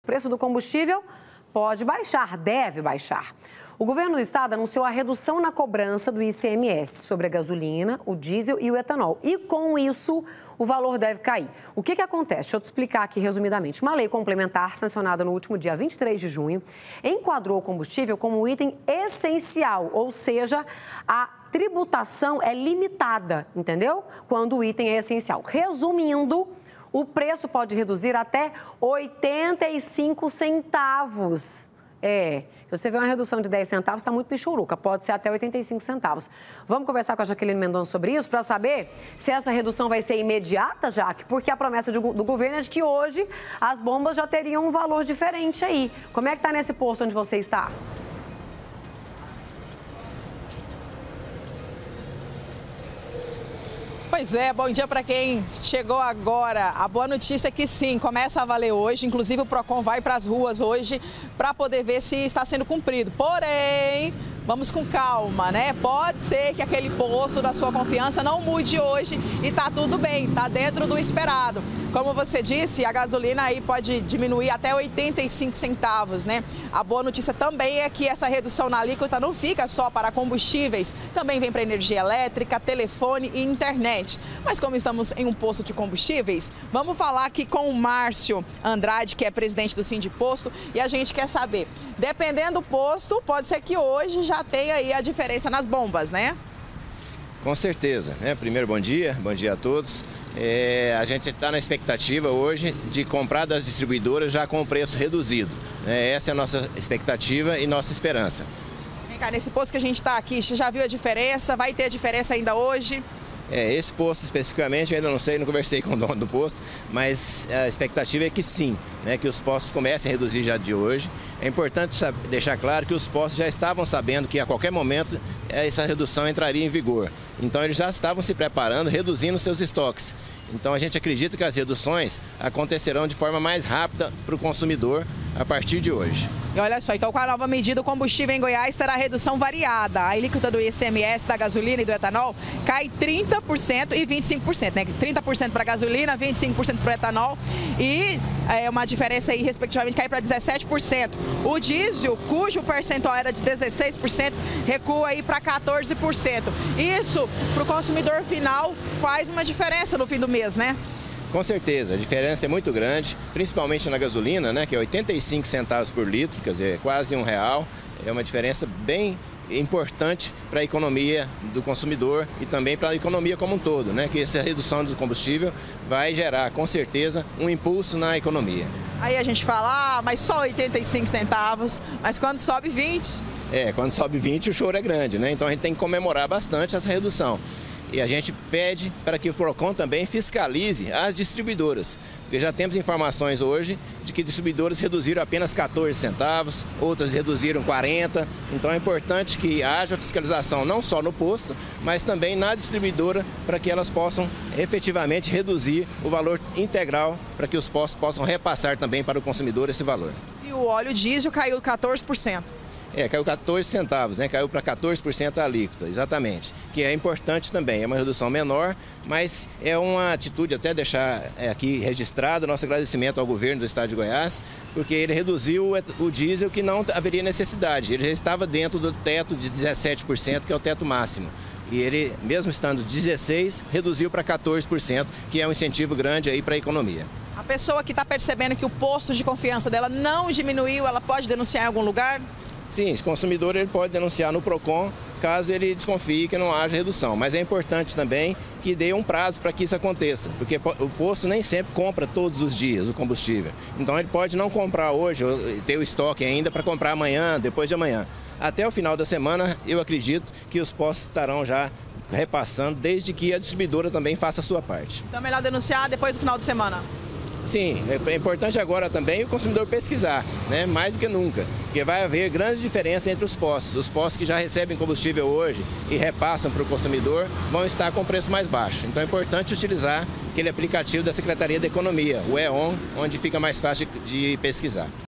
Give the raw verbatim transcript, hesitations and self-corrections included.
preço do combustível pode baixar, deve baixar. O governo do estado anunciou a redução na cobrança do I C M S sobre a gasolina, o diesel e o etanol. E com isso, o valor deve cair. O que que acontece? Deixa eu te explicar aqui resumidamente. Uma lei complementar sancionada no último dia vinte e três de junho enquadrou o combustível como um item essencial, ou seja, a tributação é limitada, entendeu? Quando o item é essencial. Resumindo, o preço pode reduzir até oitenta e cinco centavos. É, se você vê uma redução de dez centavos, está muito pichuruca, pode ser até oitenta e cinco centavos. Vamos conversar com a Jaqueline Mendonça sobre isso para saber se essa redução vai ser imediata, Jaque, porque a promessa de, do governo é de que hoje as bombas já teriam um valor diferente aí. Como é que está nesse posto onde você está? Pois é, bom dia para quem chegou agora. A boa notícia é que sim, começa a valer hoje. Inclusive o Procon vai para as ruas hoje para poder ver se está sendo cumprido. Porém, vamos com calma, né? Pode ser que aquele posto da sua confiança não mude hoje e tá tudo bem, tá dentro do esperado. Como você disse, a gasolina aí pode diminuir até oitenta e cinco centavos, né? A boa notícia também é que essa redução na alíquota não fica só para combustíveis, também vem para energia elétrica, telefone e internet. Mas como estamos em um posto de combustíveis, vamos falar aqui com o Márcio Andrade, que é presidente do Sindiposto, e a gente quer saber, dependendo do posto, pode ser que hoje já tenha aí a diferença nas bombas, né? Com certeza, né? Primeiro, bom dia, bom dia a todos. É, a gente está na expectativa hoje de comprar das distribuidoras já com o preço reduzido, né? Essa é a nossa expectativa e nossa esperança. Vem cá, nesse posto que a gente está aqui, você já viu a diferença? Vai ter diferença ainda hoje? É, esse posto especificamente, eu ainda não sei, não conversei com o dono do posto, mas a expectativa é que sim, né, que os postos comecem a reduzir já de hoje. É importante saber, deixar claro que os postos já estavam sabendo que a qualquer momento essa redução entraria em vigor. Então eles já estavam se preparando, reduzindo seus estoques. Então a gente acredita que as reduções acontecerão de forma mais rápida para o consumidor a partir de hoje. E olha só, então com a nova medida, o combustível em Goiás terá redução variada. A alíquota do I C M S, da gasolina e do etanol cai trinta por cento e vinte e cinco por cento, né? trinta por cento para a gasolina, vinte e cinco por cento para o etanol e é, uma diferença aí, respectivamente, cai para dezessete por cento. O diesel, cujo percentual era de dezesseis por cento, recua aí para quatorze por cento. Isso, para o consumidor final, faz uma diferença no fim do mês, né? Com certeza, a diferença é muito grande, principalmente na gasolina, né, que é oitenta e cinco centavos por litro, quer dizer, quase um real. É uma diferença bem importante para a economia do consumidor e também para a economia como um todo, né, que essa redução do combustível vai gerar, com certeza, um impulso na economia. Aí a gente fala, ah, mas só oitenta e cinco centavos, mas quando sobe vinte? É, quando sobe vinte o choro é grande, né, então a gente tem que comemorar bastante essa redução. E a gente pede para que o Procon também fiscalize as distribuidoras, porque já temos informações hoje de que distribuidoras reduziram apenas quatorze centavos, outras reduziram quarenta, então é importante que haja fiscalização não só no posto, mas também na distribuidora, para que elas possam efetivamente reduzir o valor integral, para que os postos possam repassar também para o consumidor esse valor. E o óleo diesel caiu quatorze por cento. É, caiu quatorze centavos, né? Caiu para quatorze por cento a alíquota, exatamente. Que é importante também, é uma redução menor, mas é uma atitude, até deixar aqui registrado, nosso agradecimento ao governo do estado de Goiás, porque ele reduziu o diesel que não haveria necessidade. Ele já estava dentro do teto de dezessete por cento, que é o teto máximo. E ele, mesmo estando dezesseis por cento, reduziu para quatorze por cento, que é um incentivo grande aí para a economia. A pessoa que está percebendo que o posto de confiança dela não diminuiu, ela pode denunciar em algum lugar? Sim, esse consumidor ele pode denunciar no Procon, caso ele desconfie que não haja redução. Mas é importante também que dê um prazo para que isso aconteça, porque o posto nem sempre compra todos os dias o combustível. Então ele pode não comprar hoje, ter o estoque ainda para comprar amanhã, depois de amanhã. Até o final da semana, eu acredito que os postos estarão já repassando, desde que a distribuidora também faça a sua parte. Então é melhor denunciar depois do final de semana? Sim, é importante agora também o consumidor pesquisar, né? Mais do que nunca, porque vai haver grande diferença entre os postos. Os postos que já recebem combustível hoje e repassam para o consumidor vão estar com preço mais baixo. Então é importante utilizar aquele aplicativo da Secretaria da Economia, o E O N, onde fica mais fácil de pesquisar.